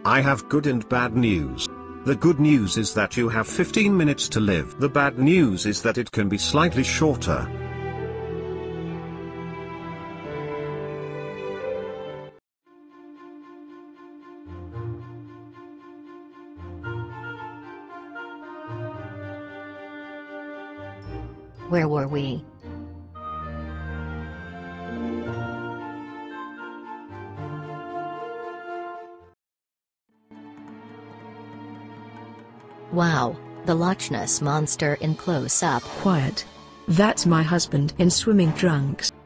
I have good and bad news. The good news is that you have 15 minutes to live. The bad news is that it can be slightly shorter. Where were we? Wow, the Loch Ness Monster in close-up. Quiet. That's my husband in swimming trunks.